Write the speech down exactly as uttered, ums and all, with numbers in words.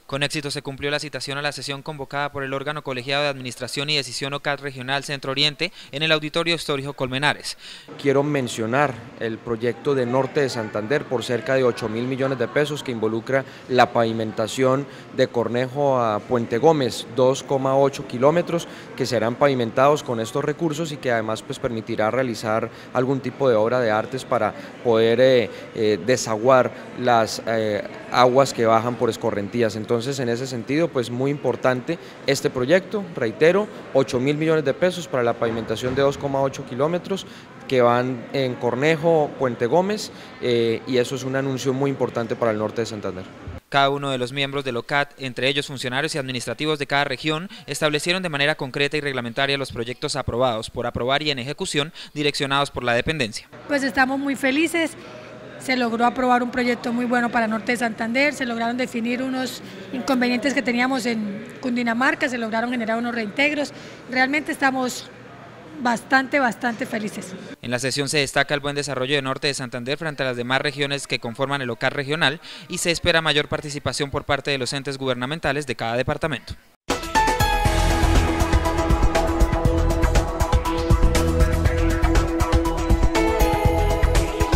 Con éxito se cumplió la citación a la sesión convocada por el órgano colegiado de Administración y Decisión O C A T Regional Centro Oriente en el Auditorio Histórico Colmenares. Quiero mencionar el proyecto de Norte de Santander por cerca de ocho mil millones de pesos que involucra la pavimentación de Cornejo a Puente Gómez, dos coma ocho kilómetros que serán pavimentados con estos recursos y que además pues, permitirá realizar algún tipo de obra de artes para poder eh, eh, desaguar las eh, aguas que bajan por escorrentías. Entonces, Entonces, en ese sentido, pues muy importante este proyecto, reitero, ocho mil millones de pesos para la pavimentación de dos coma ocho kilómetros que van en Cornejo, Puente Gómez, eh, y eso es un anuncio muy importante para el norte de Santander. Cada uno de los miembros del O C A T, entre ellos funcionarios y administrativos de cada región, establecieron de manera concreta y reglamentaria los proyectos aprobados, por aprobar y en ejecución, direccionados por la dependencia. Pues estamos muy felices. Se logró aprobar un proyecto muy bueno para Norte de Santander, se lograron definir unos inconvenientes que teníamos en Cundinamarca, se lograron generar unos reintegros. Realmente estamos bastante, bastante felices. En la sesión se destaca el buen desarrollo de Norte de Santander frente a las demás regiones que conforman el O C A T regional y se espera mayor participación por parte de los entes gubernamentales de cada departamento.